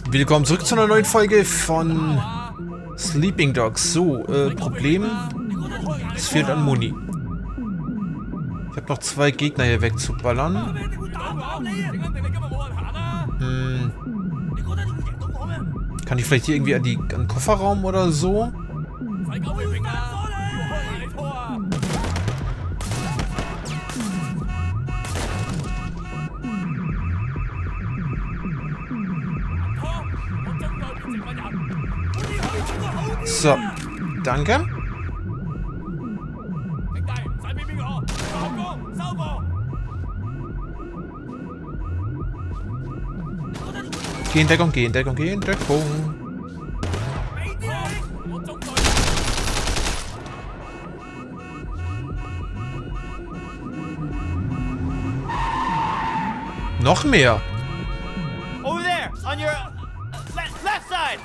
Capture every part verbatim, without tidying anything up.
Willkommen zurück zu einer neuen Folge von Sleeping Dogs. So, äh, Problem. Es fehlt an Muni. Ich habe noch zwei Gegner hier wegzuballern. Hm. Kann ich vielleicht hier irgendwie an, die, an den Kofferraum oder so? So, danke. Geh in Deckung, geh in Deckung, geh in Deckung. Noch mehr. Over there, on your left, left side.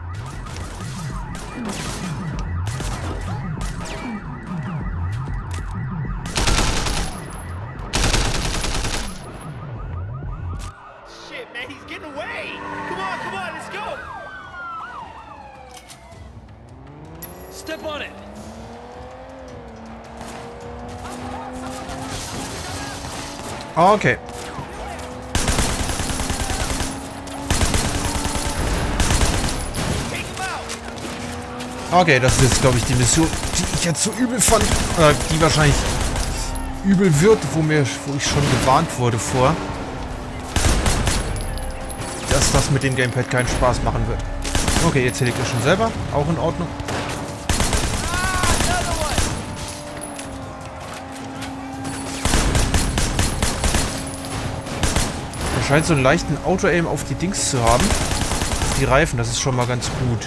Shit, man, he's getting away. Come on, come on, let's go. Step on it. Okay. Okay, das ist jetzt, glaube ich, die Mission, die ich jetzt so übel fand. Oder die wahrscheinlich übel wird, wo, mir, wo ich schon gewarnt wurde vor. Dass das mit dem Gamepad keinen Spaß machen wird. Okay, jetzt hätte ich das schon selber. Auch in Ordnung. Er scheint so einen leichten Auto-Aim auf die Dings zu haben. Auf die Reifen, das ist schon mal ganz gut.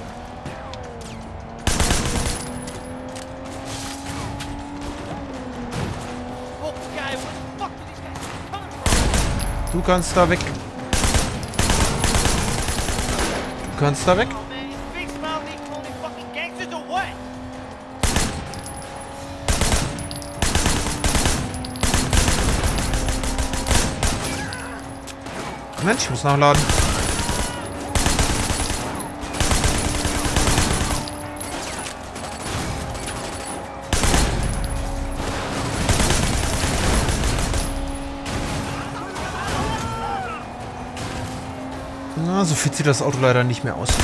Du kannst da weg. Du kannst da weg. Mensch, ich muss nachladen. Na, so fit sieht das Auto leider nicht mehr aus.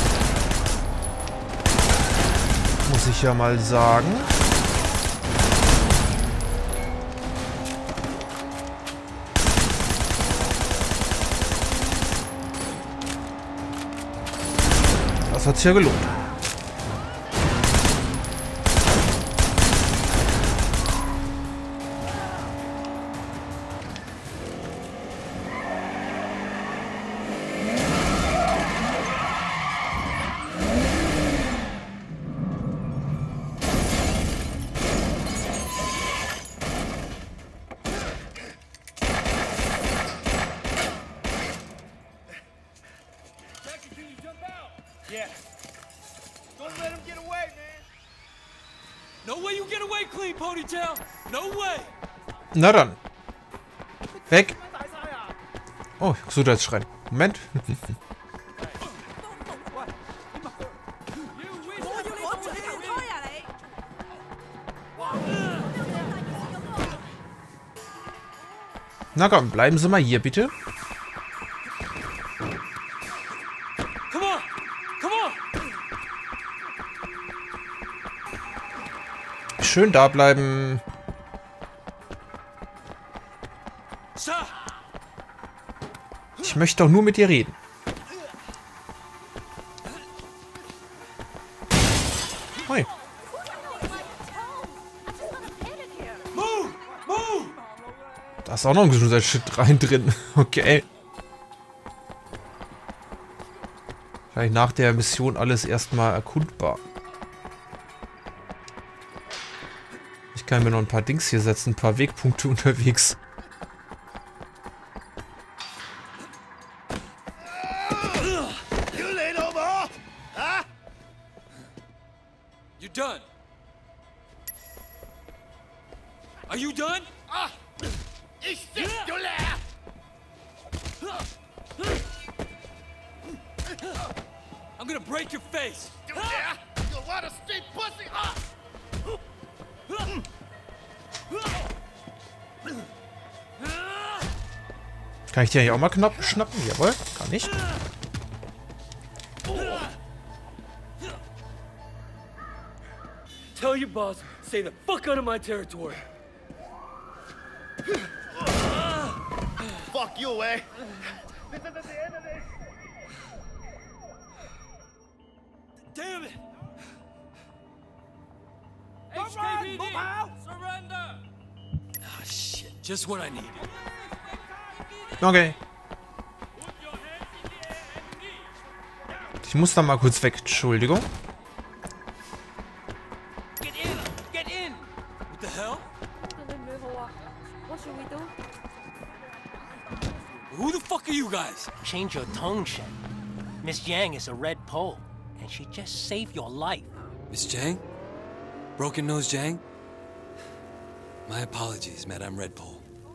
Muss ich ja mal sagen. Das hat sich ja gelohnt. Yeah. Don't let him get away, man. No way you get away clean, Ponytail. No way. Na dann. Weg. Oh, Gesundheitsschrein. Moment. Na komm, bleiben Sie mal hier, bitte. Schön da bleiben. Ich möchte doch nur mit dir reden. Hi. Da ist auch noch ein Gesundheitsshit rein drin. Okay. Vielleicht nach der Mission alles erstmal erkundbar. Ich kann mir noch ein paar Dings hier setzen, ein paar Wegpunkte unterwegs. You done? Are you done? Ich bin du leer. I'm gonna break your face. Yeah, you lot of street pussy. Ah! Kann ich dir hier auch mal knapp schnappen? Jawohl, kann ich. Tell your boss, stay the fuck out of my territory. Fuck you, eh? This isn't the end of this. Damn it! H K P D, surrender! Ah, shit, just what I needed. Okay. Ich muss da mal kurz weg. Entschuldigung. Get in! Get in! What the hell? What should we do? Who the fuck are you guys? Change your tone, Shen. Miss Yang is a red pole, and she just saved your life. Miss Jang? Broken Nose Jang? My apologies, Madame Red Pole.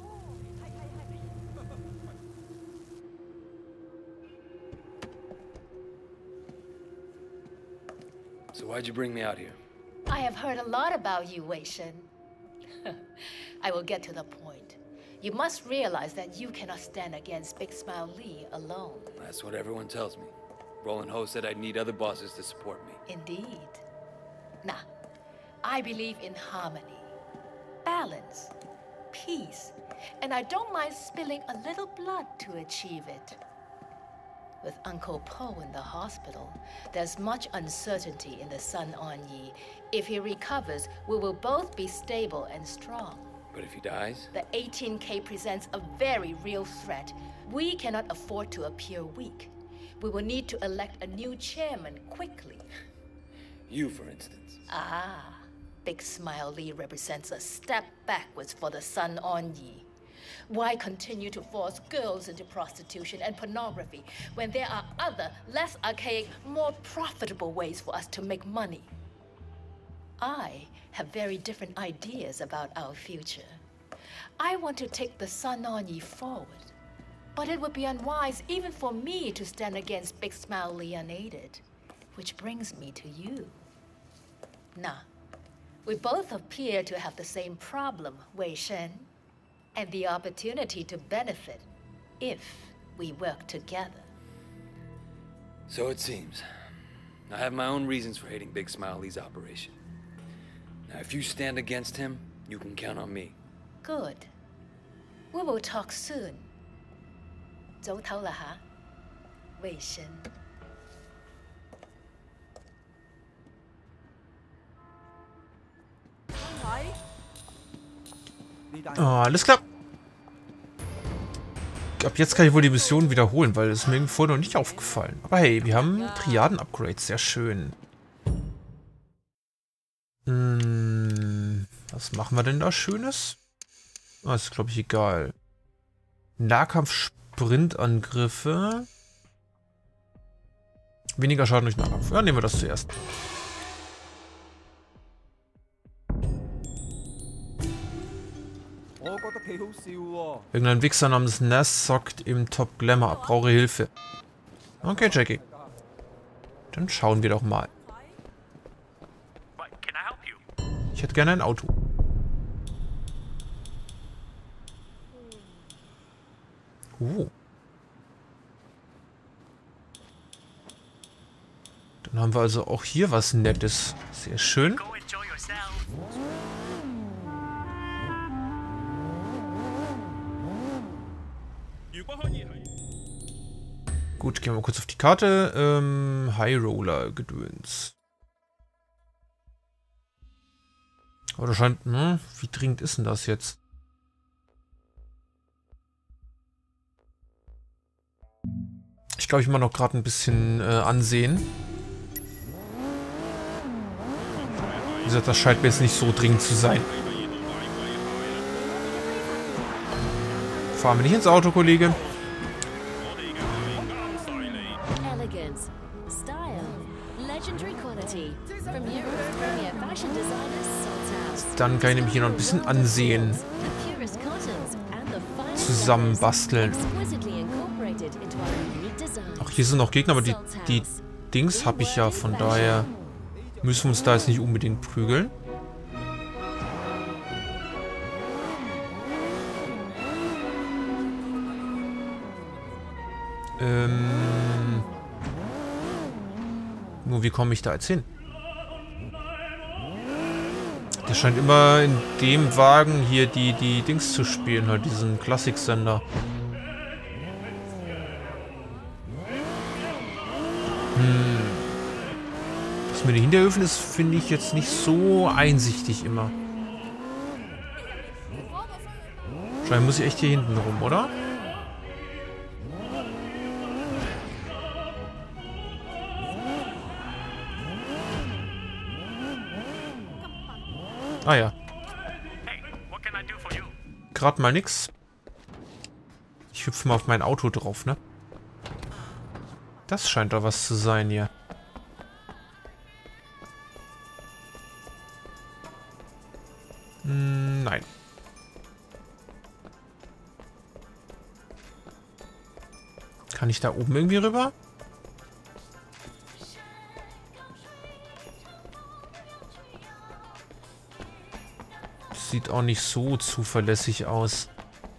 So why'd you bring me out here? I have heard a lot about you, Wei Shen. I will get to the point. You must realize that you cannot stand against Big Smile Lee alone. That's what everyone tells me. Roland Ho said I'd need other bosses to support me. Indeed. Nah, I believe in harmony, balance, peace, and I don't mind spilling a little blood to achieve it. With Uncle Po in the hospital, there's much uncertainty in the Sun On Yi. If he recovers, we will both be stable and strong. But if he dies? The eighteen K presents a very real threat. We cannot afford to appear weak. We will need to elect a new chairman quickly. You, for instance. Ah, Big Smile Lee represents a step backwards for the Sun On Yi. Why continue to force girls into prostitution and pornography when there are other, less archaic, more profitable ways for us to make money? I have very different ideas about our future. I want to take the Sun On Yi forward, but it would be unwise even for me to stand against Big Smile Lee unaided, which brings me to you. Nah, we both appear to have the same problem, Wei Shen, and the opportunity to benefit if we work together. So it seems. I have my own reasons for hating Big Smile Lee's operation. Now, if you stand against him, you can count on me. Good. We will talk soon. 早唞啦吓，Wei Shen. Oh, alles klar. Ab jetzt kann ich wohl die Mission wiederholen, weil es mir vorher noch nicht aufgefallen. Aber hey, wir haben Triaden-Upgrades. Sehr schön. Hm, was machen wir denn da Schönes? Ah, ist, glaube ich, egal. Nahkampf-Sprintangriffe. Weniger Schaden durch Nahkampf. Ja, nehmen wir das zuerst. Irgendein Wichser namens Ness zockt im Top Glamour ab. Brauche Hilfe. Okay, Jackie. Dann schauen wir doch mal. Ich hätte gerne ein Auto. Uh. Dann haben wir also auch hier was Nettes. Sehr schön. Gut, gehen wir mal kurz auf die Karte. Ähm, High Roller Gedöns. Aber das scheint, hm, wie dringend ist denn das jetzt? Ich glaube, ich mache noch gerade ein bisschen äh, ansehen. Wie gesagt, das scheint mir jetzt nicht so dringend zu sein. Fahren wir nicht ins Auto, Kollege. Elegance, style, legendary quality from Europe's premier fashion designers Sultan. Dann kann ich nämlich hier noch ein bisschen ansehen. The purest cottons and the finest Zusammenbasteln. exquisitely incorporated into our unique design. Auch Hier sind noch Gegner, aber die, die Dings habe ich ja, von daher müssen wir uns da jetzt nicht unbedingt prügeln. Ähm... Nur wie komme ich da jetzt hin? Der scheint immer in dem Wagen hier die, die Dings zu spielen, halt diesen Klassiksender. Hm. Das mit den Hinterhöfen ist, finde ich, jetzt nicht so einsichtig immer. Wahrscheinlich muss ich echt hier hinten rum, oder? Ah ja. Gerade mal nix. Ich hüpfe mal auf mein Auto drauf, ne? Das scheint doch was zu sein hier. Hm, nein. Kann ich da oben irgendwie rüber? Sieht auch nicht so zuverlässig aus.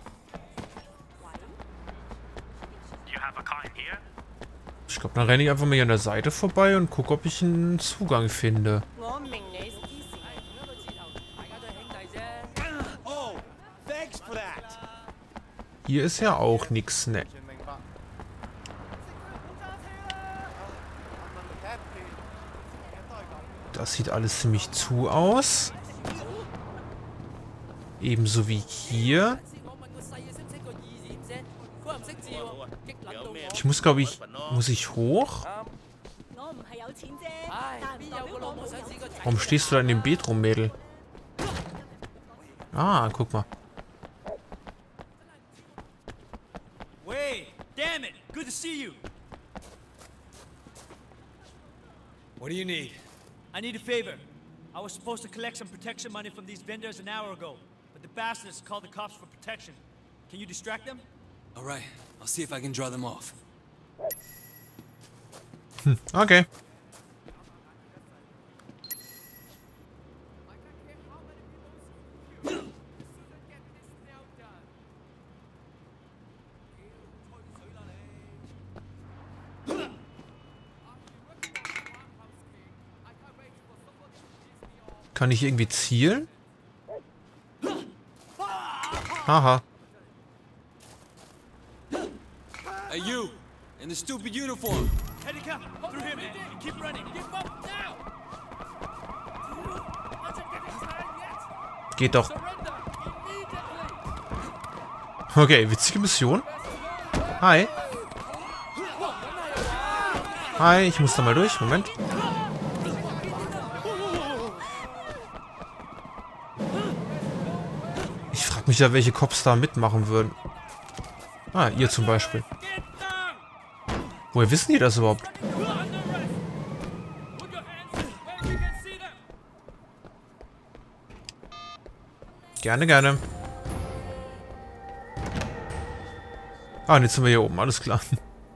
Ich glaube, dann renne ich einfach mal hier an der Seite vorbei und gucke, ob ich einen Zugang finde. Hier ist ja auch nichts, ne? Das sieht alles ziemlich zu aus. Ebenso wie hier. Ich muss, glaube ich, muss ich hoch? Warum stehst du da in dem Beet rum, Mädel? Ah, guck mal. What do you need? I need a favor. I was supposed to collect some protection money from these vendors an hour ago, but the bastards called the cops for protection. Can you distract them? All right, I'll see if I can draw them off. Hm, okay. Kann ich irgendwie zielen? Haha. Hey, you! In the stupid uniform! Handicap! Through here, man! And keep running! Give up now! Geht doch. Okay, witzige Mission. Hi. Hi, ich muss da mal durch. Moment. Ich frage mich ja, welche Cops da mitmachen würden. Ah, ihr zum Beispiel. Woher wissen die das überhaupt? Gerne, gerne. Ah, und jetzt sind wir hier oben, alles klar.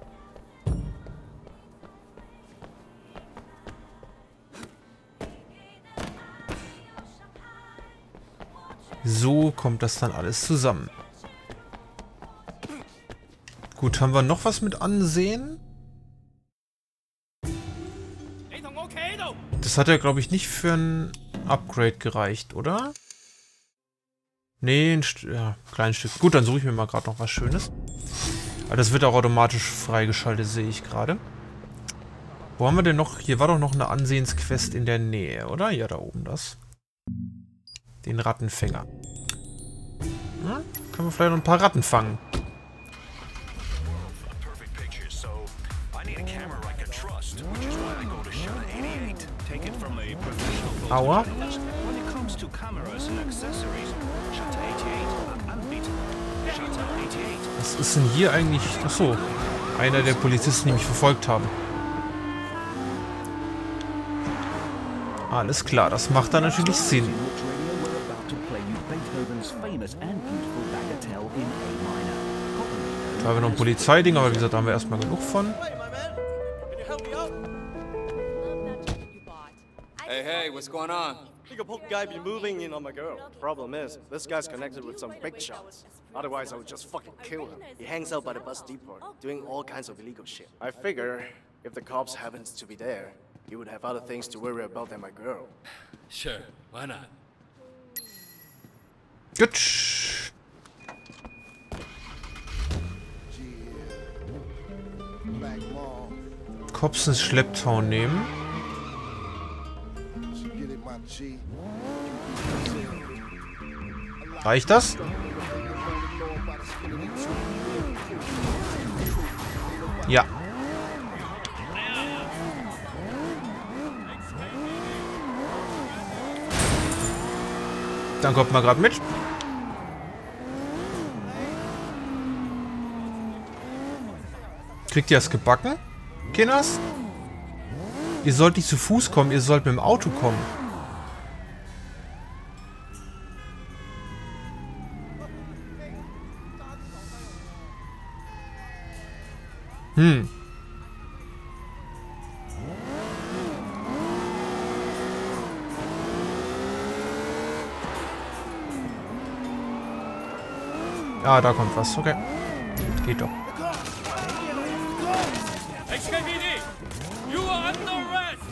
So kommt das dann alles zusammen. Gut, haben wir noch was mit Ansehen? Das hat ja, glaube ich, nicht für ein Upgrade gereicht, oder? Nee, ein St ja, kleines Stück. Gut, dann suche ich mir mal gerade noch was Schönes. Aber das wird auch automatisch freigeschaltet, sehe ich gerade. Wo haben wir denn noch? Hier war doch noch eine Ansehensquest in der Nähe, oder? Ja, da oben das. Den Rattenfänger. Hm? Können wir vielleicht noch ein paar Ratten fangen. Aua. Was ist denn hier eigentlich? Achso, einer der Polizisten, die mich verfolgt haben. Alles klar, das macht dann natürlich Sinn. Da haben wir noch ein Polizeiding, aber wie gesagt, da haben wir erstmal genug von. help me out? Hey, hey, what's going on? Think a poke guy be moving in on my girl. Problem is, this guy's connected with some big shots. Otherwise, I would just fucking kill him. He hangs out by the bus depot, doing all kinds of illegal shit. I figure, if the cops happens to be there, he would have other things to worry about than my girl. Sure, why not? Gut. Cops ins Schlepptau nehmen. Reicht das? Ja. Dann kommt mal gerade mit. Kriegt ihr das gebacken, Kinders? Ihr sollt nicht zu Fuß kommen, ihr sollt mit dem Auto kommen. Hm. Ah, da kommt was. Okay. Geht doch. X K V D! You are under arrest!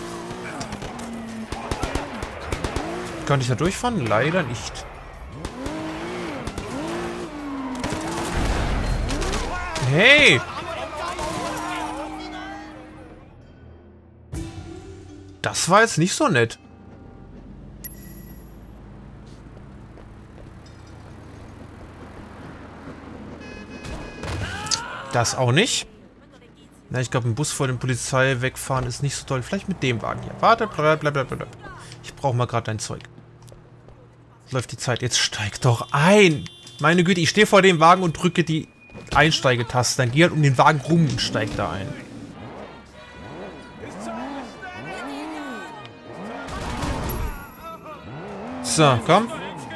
Kann ich da durchfahren? Leider nicht. Hey! Das war jetzt nicht so nett. Das auch nicht. Na, ich glaube, ein Bus vor dem Polizei wegfahren ist nicht so toll. Vielleicht mit dem Wagen hier. Warte, blablabla. Ich brauche mal gerade dein Zeug. Läuft die Zeit. Jetzt steig doch ein. Meine Güte, ich stehe vor dem Wagen und drücke die Einsteigetaste. Dann geh halt um den Wagen rum und steig da ein. So, komm.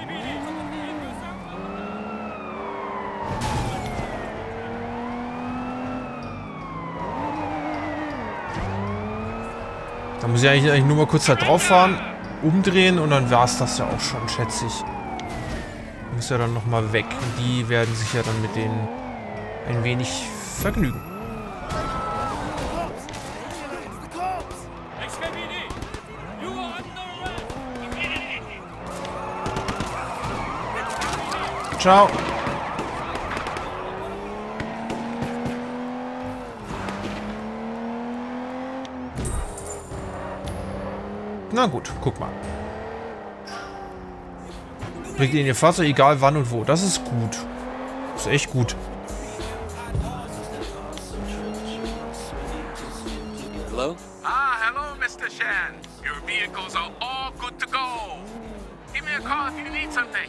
Da muss ich eigentlich, eigentlich nur mal kurz da drauf fahren, umdrehen und dann war es das ja auch schon, schätze ich. Muss ja dann nochmal weg. Die werden sich ja dann mit denen ein wenig vergnügen. Ciao. Na gut, guck mal. Bringt ihr in ihr Fahrzeug, egal wann und wo. Das ist gut. Das ist echt gut. Hello? Ah, hello, Mister Shan. Your vehicles are all good to go. Give me a call if you need something.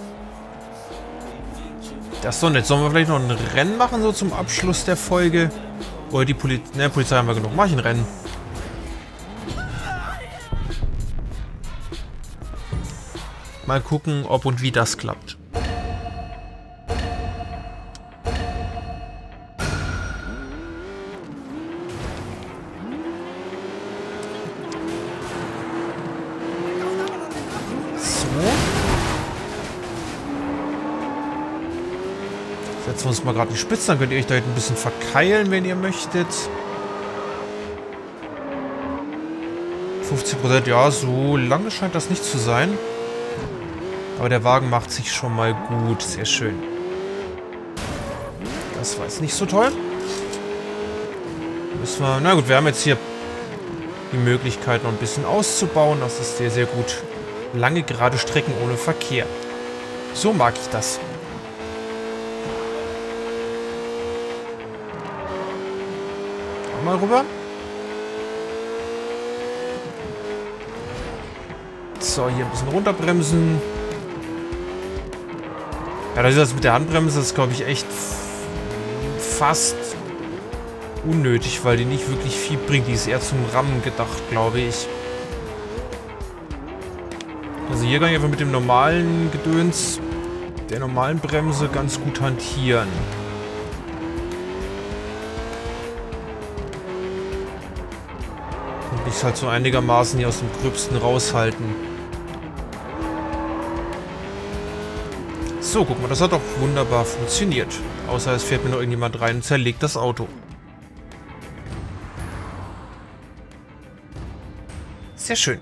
Das ist doch nett. Sollen wir vielleicht noch ein Rennen machen, so zum Abschluss der Folge? Oder die Poli ne, Polizei haben wir genug. Mach ich ein Rennen. Mal gucken, ob und wie das klappt. Setzen wir uns mal gerade die Spitze, dann könnt ihr euch da hinten ein bisschen verkeilen, wenn ihr möchtet. fünfzig Prozent, ja, so lange scheint das nicht zu sein. Aber der Wagen macht sich schon mal gut, sehr schön. Das war jetzt nicht so toll. Müssen wir, na gut, wir haben jetzt hier die Möglichkeit noch ein bisschen auszubauen. Das ist sehr, sehr gut. Lange gerade Strecken ohne Verkehr. So mag ich das. Mal rüber. So, hier ein bisschen runterbremsen. Ja, das ist das mit der Handbremse, das ist, glaube ich, echt fast unnötig, weil die nicht wirklich viel bringt. Die ist eher zum Rammen gedacht, glaube ich. Also hier kann ich einfach mit dem normalen Gedöns, der normalen Bremse, ganz gut hantieren. mich halt so einigermaßen hier aus dem Gröbsten raushalten. So, guck mal, das hat doch wunderbar funktioniert. Außer es fährt mir noch irgendjemand rein und zerlegt das Auto. Sehr schön.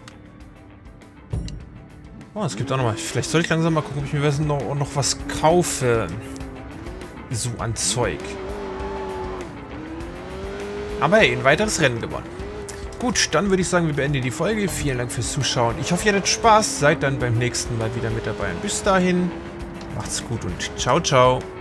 Oh, es gibt auch noch mal. Vielleicht soll ich langsam mal gucken, ob ich mir noch, noch was kaufe. So an Zeug. Aber hey, ein weiteres Rennen gewonnen. Gut, dann würde ich sagen, wir beenden die Folge. Vielen Dank fürs Zuschauen. Ich hoffe, ihr hattet Spaß. Seid dann beim nächsten Mal wieder mit dabei. Bis dahin, macht's gut und ciao, ciao.